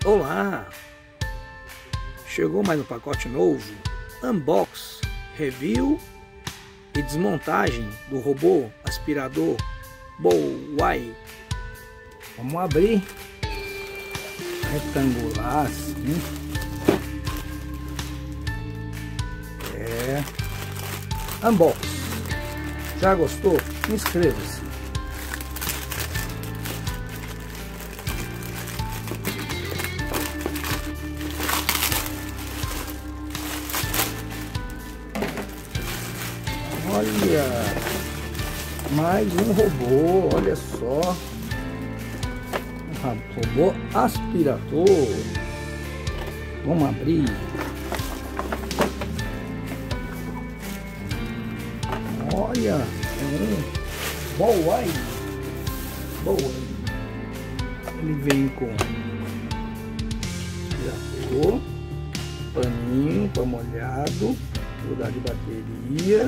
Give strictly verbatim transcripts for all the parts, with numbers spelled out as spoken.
Olá! Chegou mais um pacote novo, unbox, review e desmontagem do robô aspirador Bowai. Vamos abrir, retangular assim, é, unbox. Já gostou? Inscreva-se. Olha, mais um robô, olha só, um robô aspirador. Vamos abrir. Olha, é um Bowai. Bowai. Ele vem com aspirador, paninho para molhado, lugar de bateria.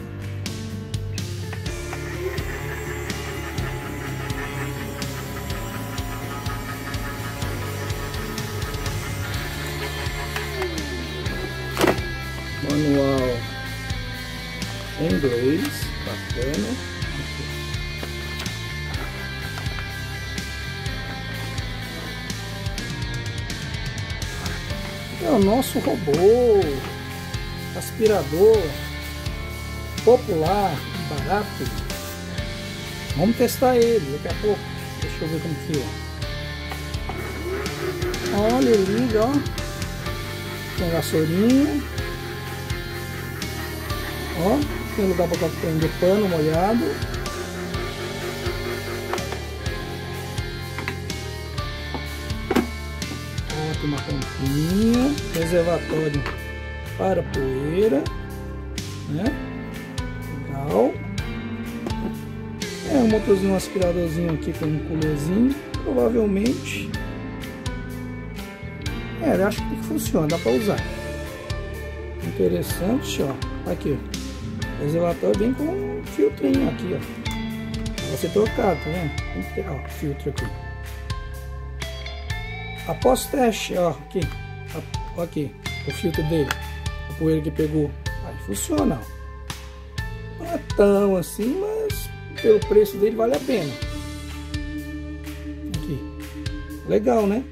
Manual em inglês, bacana. É o nosso robô aspirador popular, barato. Vamos testar ele daqui a pouco. Deixa eu ver como que é. Olha, ele liga, ó. Tem vassourinha. Ó, tem lugar para prender pano molhado. Ó, tem uma tampinha, reservatório para poeira, né? Legal. É um motorzinho, um aspiradorzinho aqui com um coolerzinho, provavelmente. É, eu acho que funciona, dá para usar. Interessante, ó. Aqui, ó. O reservatório vem com um filtrinho aqui, ó. Vai ser trocado, tá vendo? Tem que ter, ó, filtro aqui. Após teste, ó, aqui, ó, aqui, o filtro dele, a poeira que pegou, aí funciona, ó. Não é tão assim, mas pelo preço dele vale a pena. Aqui, legal, né?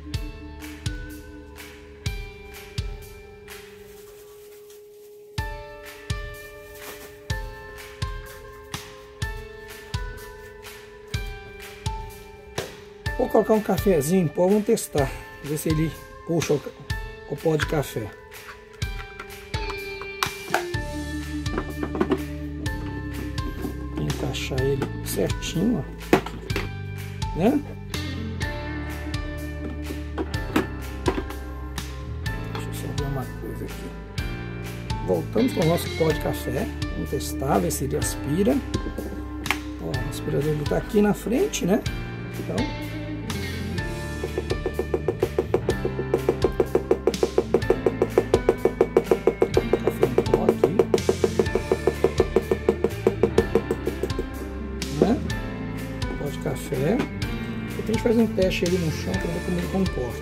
Vou colocar um cafezinho, pô, vamos testar, ver se ele puxa o, o pó de café. Encaixar ele certinho, ó, né? Deixa eu só ver uma coisa aqui. Voltamos para o nosso pó de café, vamos testar, ver se ele aspira. Ó, o aspirador está aqui na frente, né? Então, café. Eu tenho que fazer um teste ali no chão para ver como ele comporta.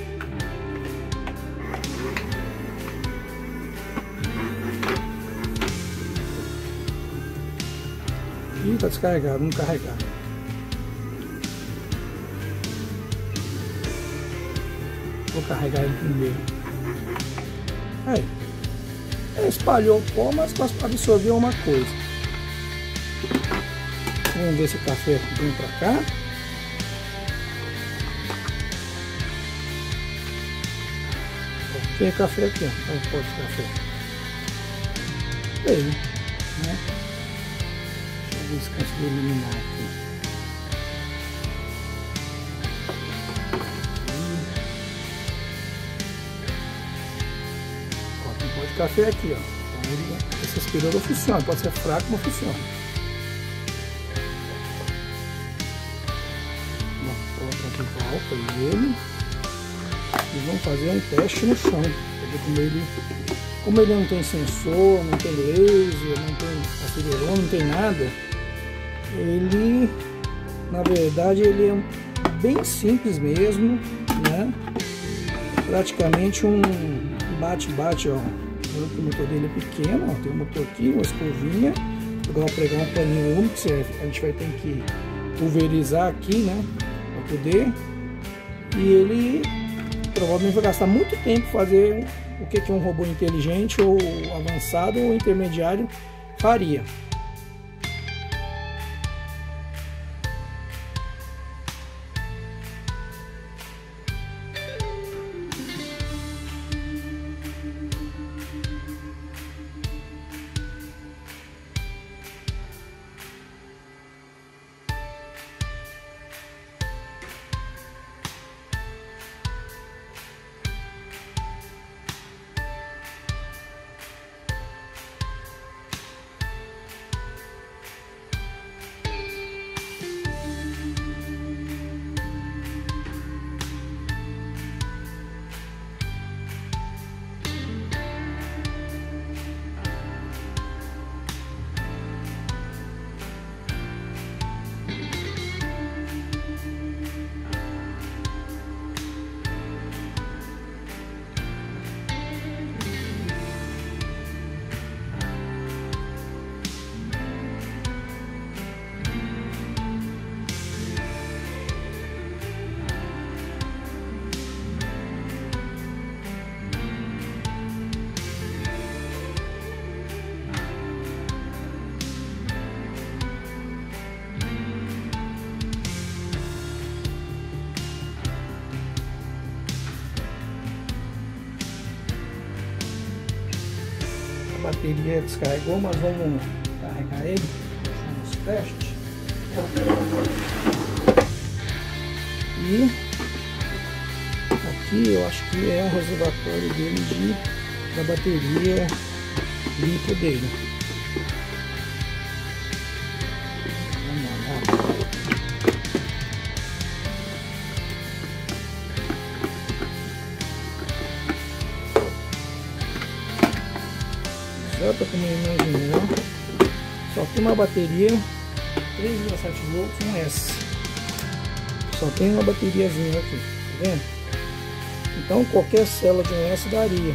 Ih, tá descarregado, vamos carregar. Vou carregar ele primeiro. Aí. Ele espalhou o pó, mas absorveu uma coisa. Vamos ver se o café vem pra cá. Tem café aqui, ó. Olha o pó de café. Aí, né? Deixa eu ver se consigo eliminar aqui. Ó, tem pó de café aqui, ó. Então, ele, esse aspirador funciona, pode ser fraco, mas funciona. De volta nele e vamos fazer um teste no chão para ver como ele, como ele não tem sensor, não tem laser, não tem acelerômetro, não tem nada. Ele, na verdade, ele é bem simples mesmo, né? praticamente um bate-bate, ó. O motor dele é pequeno, ó. Tem um motor aqui, uma escovinha. Agora vou pregar um paninho úmido, que a gente vai ter que pulverizar aqui, né? Para poder. E ele provavelmente vai gastar muito tempo fazer o que, que um robô inteligente ou avançado ou intermediário faria. A bateria descarregou, mas vamos carregar ele, vamos teste. E aqui eu acho que é o reservatório dele de, da bateria limpo dele. Vamos lá. Certo, como imaginar, só tem uma bateria três vírgula sete volts, um S. Só tem uma bateriazinha aqui, tá vendo? Então qualquer célula de um S daria.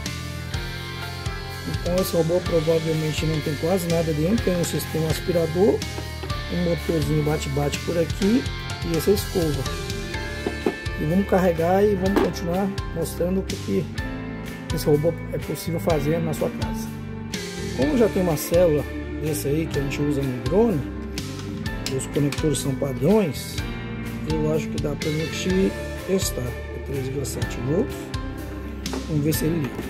Então esse robô provavelmente não tem quase nada dentro, tem um sistema aspirador, um motorzinho bate-bate por aqui e essa escova. E vamos carregar e vamos continuar mostrando o que, que esse robô é possível fazer na sua casa. Como já tem uma célula desse aí que a gente usa no drone, os conectores são padrões, eu acho que dá pra gente testar. É três vírgula sete volts. Vamos ver se ele liga.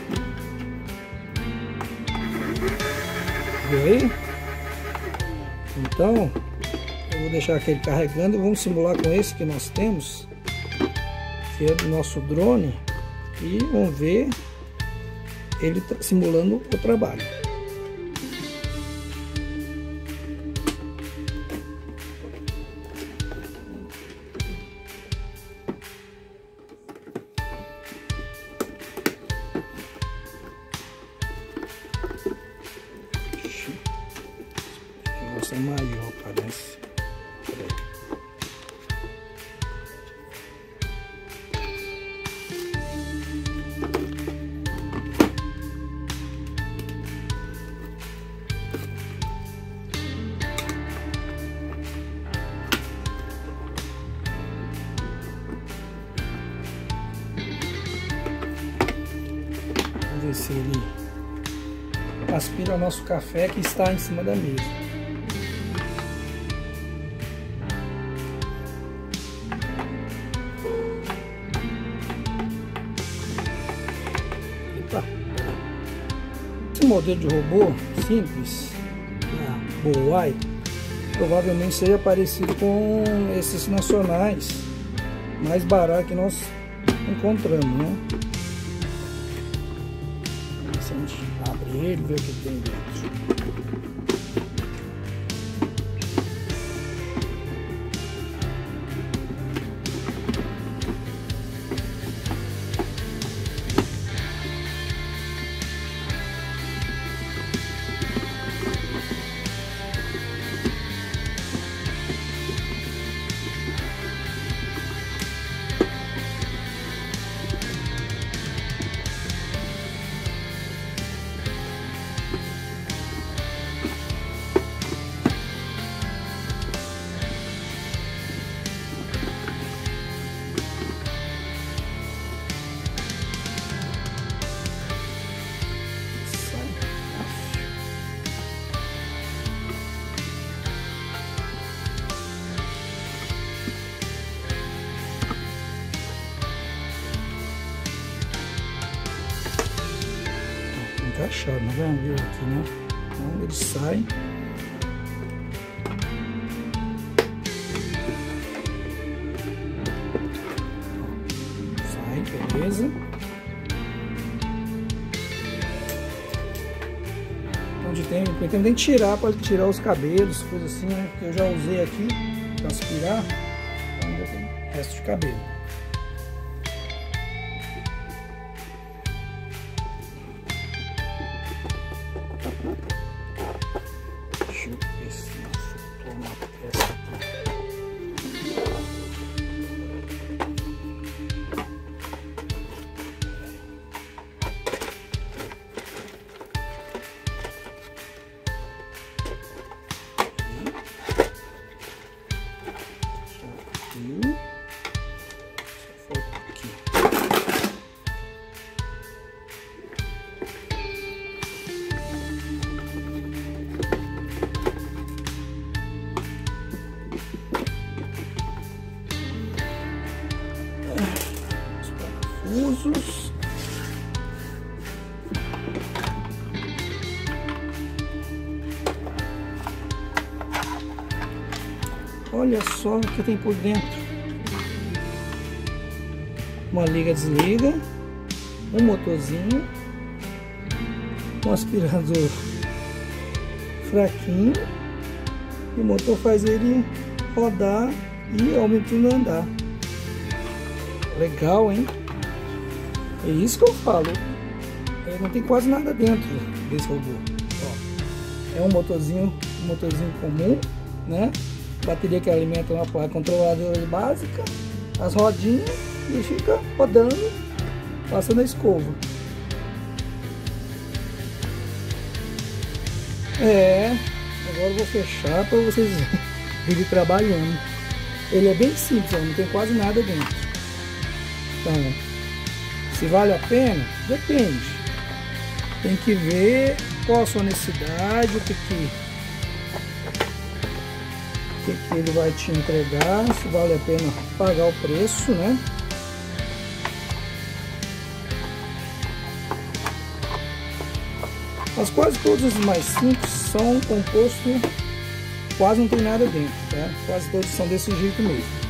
Viu aí? Então, eu vou deixar aquele carregando e vamos simular com esse que nós temos, que é do nosso drone, e vamos ver ele simulando o trabalho. O negócio é maior, parece. Peraí. Vamos ver se ele aspira o nosso café que está em cima da mesa. Epa. Esse modelo de robô simples da Boai provavelmente seja parecido com esses nacionais mais baratos que nós encontramos, né? Se a gente abre ele, ver o que tem dentro. encaixado, não vai ver aqui, né? Então ele sai. Sai, beleza. Onde tem, tem que tirar, pode tirar os cabelos, coisas assim, né? Que eu já usei aqui para aspirar, então ainda tem resto de cabelo. Deixa eu ver se faltou uma peça aqui. Usos. Olha só o que tem por dentro. Uma liga desliga, um motorzinho, um aspirador fraquinho e o motor faz ele rodar e aumentando andar. Legal, hein? É isso que eu falo. É, não tem quase nada dentro desse robô. Ó, é um motorzinho, um motorzinho comum, né? Bateria que alimenta uma placa controladora básica, as rodinhas e fica rodando, passando a escova. É, agora eu vou fechar para vocês verem trabalhando. Ele é bem simples, ó, não tem quase nada dentro. Então, se vale a pena, depende. Tem que ver qual a sua necessidade, o que, que, o que, que ele vai te entregar, se vale a pena pagar o preço, né? Mas quase todos os mais simples são compostos, quase não tem nada dentro, tá? Quase todos são desse jeito mesmo.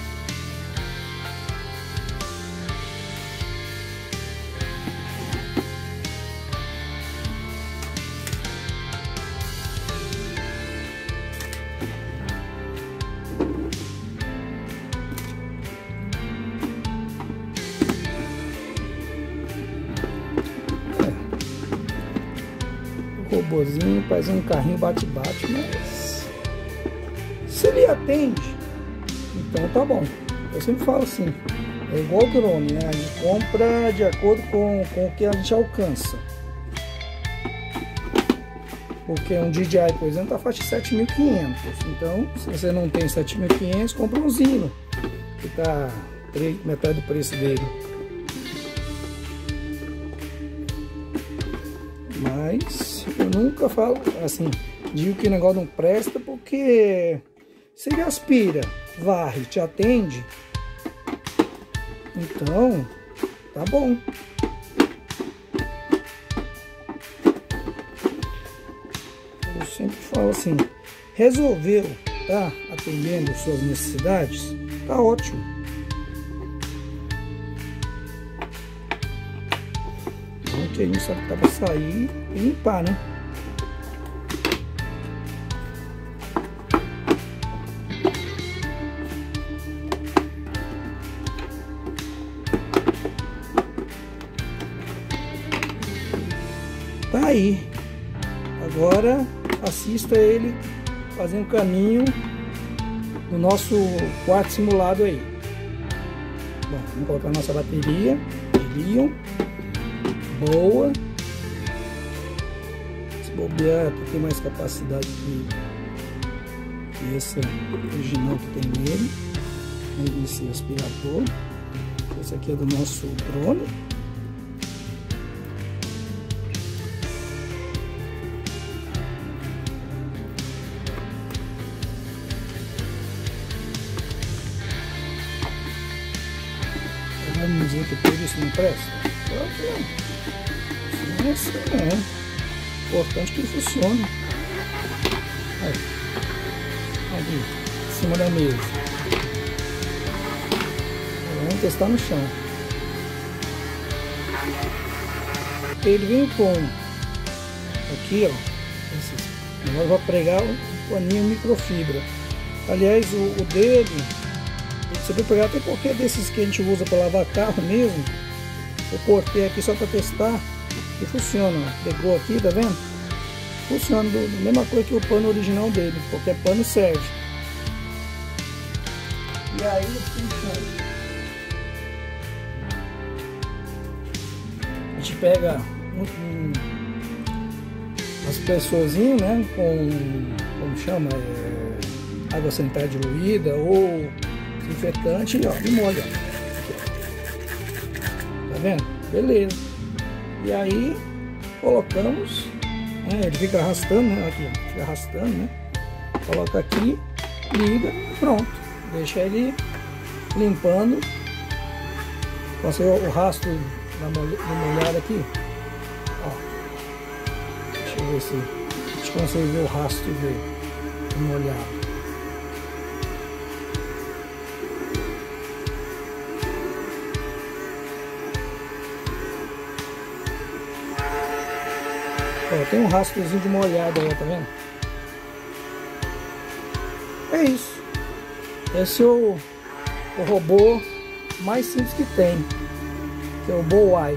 Robozinho, faz um carrinho bate-bate, mas se ele atende, então tá bom. Eu sempre falo assim, é igual o drone, né? A gente compra de acordo com, com o que a gente alcança. Porque um D J I, por exemplo, tá faixa de sete mil e quinhentos. Então, se você não tem sete mil e quinhentos, compra um Zino, que tá metade do preço dele. Mas eu nunca falo assim, digo que o negócio não presta, porque se ele aspira, varre, te atende, então tá bom. Eu sempre falo assim, resolveu, tá atendendo suas necessidades, tá ótimo. Que a gente sabe que tá pra sair e limpar, né? Tá aí. Agora assista ele fazendo um caminho no nosso quarto simulado aí. Bom, vamos colocar a nossa bateria de Lion. Boa. Se bobear, tem mais capacidade que, que essa original que tem nele. Esse aspirador. Esse aqui é do nosso drone. Vamos dizer que tudo isso não presta? Claro que não. é assim não. Importante que funcione. Aí. Aqui, em cima da mesa. Vamos testar no chão. Ele vem com aqui, ó, esses, nós vamos pregar um paninho microfibra. Aliás, o, o dele, você vai pegar até qualquer desses que a gente usa para lavar carro mesmo. Eu cortei aqui só para testar e funciona. Ó. Pegou aqui, tá vendo? Funciona do, da mesma coisa que o pano original dele. Qualquer pano serve. E aí, funciona. A gente pega um, um, as pessoazinhas, né, com, como chama, é, água sanitária diluída ou desinfetante, ó, e molha. Tá vendo? Beleza. E aí colocamos, né, ele fica arrastando, né, aqui, fica arrastando, né, coloca aqui, liga, pronto. Deixa ele limpando. Passei o rastro da molhada aqui, ó. Deixa eu ver se a gente consegue ver o rastro dele molhado. Ó, tem um rastrozinho de molhado aí, tá vendo? É isso. Esse é o, o robô mais simples que tem, que é o Bowai.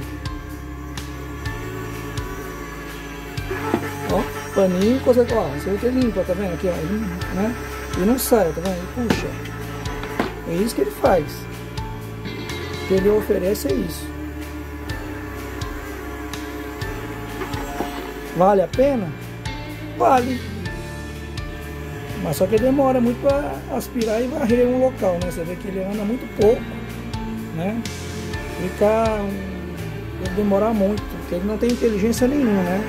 Ó, paninho, coisa que, ó, você vê que ele limpa, tá vendo? Aqui, ó, ele, né? E não sai, tá vendo? Ele puxa. É isso que ele faz. O que ele oferece é isso. Vale a pena? Vale. Mas só que demora muito para aspirar e varrer um local, né? Você vê que ele anda muito pouco, né? Fica... Ele demorar muito, porque ele não tem inteligência nenhuma, né?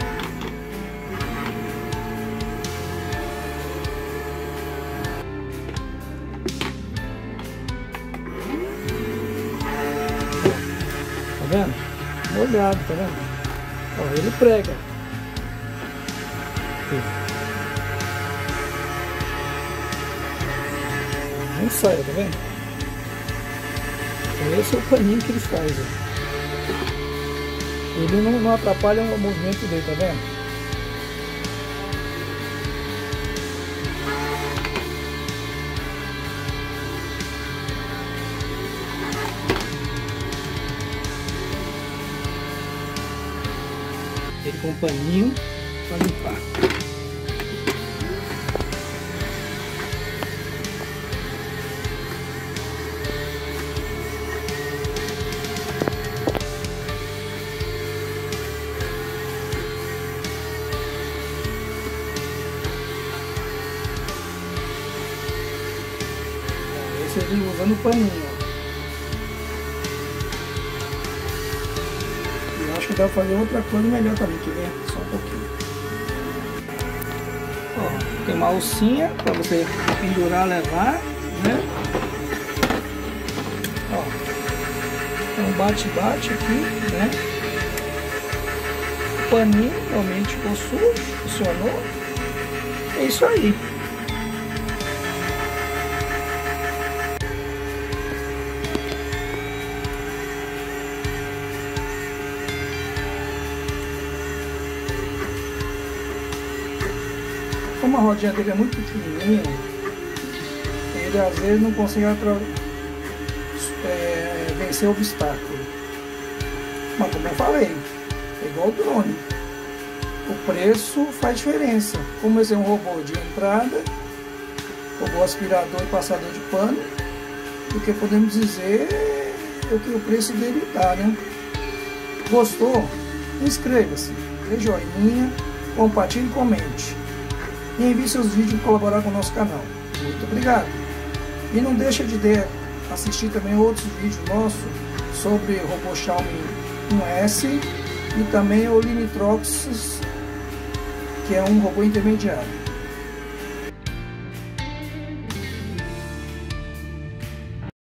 Tá vendo? Molhado, tá vendo? Ó, ele prega. Não sai, tá vendo? Esse é o paninho que ele faz. Ó. Ele não, não atrapalha o movimento dele, tá vendo? Ele com o paninho para limpar. Ele usando o paninho, ó. Eu acho que dá pra fazer outra coisa melhor também, que vem só um pouquinho. Ó, tem uma alcinha pra você pendurar, levar, né? Ó, então bate-bate aqui, né? O paninho realmente ficou sujo, funcionou. É isso aí. Como a rodinha dele é muito pequenininha, ele às vezes não consegue é, vencer o obstáculo. Mas como eu falei, é igual o drone. O preço faz diferença. Como esse é um robô de entrada, robô aspirador e passador de pano, o que podemos dizer é o que o preço dele dá, né? Gostou? Inscreva-se, dê joinha, compartilhe e comente. E envie seus vídeos e colaborar com o nosso canal. Muito obrigado! E não deixa de assistir também outros vídeos nossos sobre o robô Xiaomi um S e também o Linitrox, que é um robô intermediário.